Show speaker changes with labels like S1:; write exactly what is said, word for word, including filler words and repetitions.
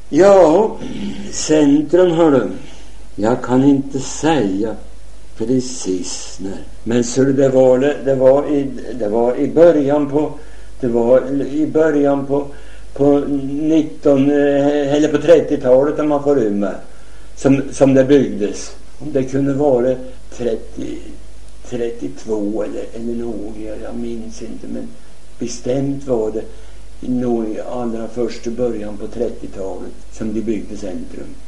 S1: Ja, centrum har du. Jag kan inte säga precis när. Men så det var det, det var i det var i början på det var i början på på nitton eller på trettiotalet om man får rymma som som det byggdes. Om det kunde vara trettio trettiotvå eller eller något, jag minns inte, men bestämt var det nog allra första början på trettiotalet som de byggde centrum.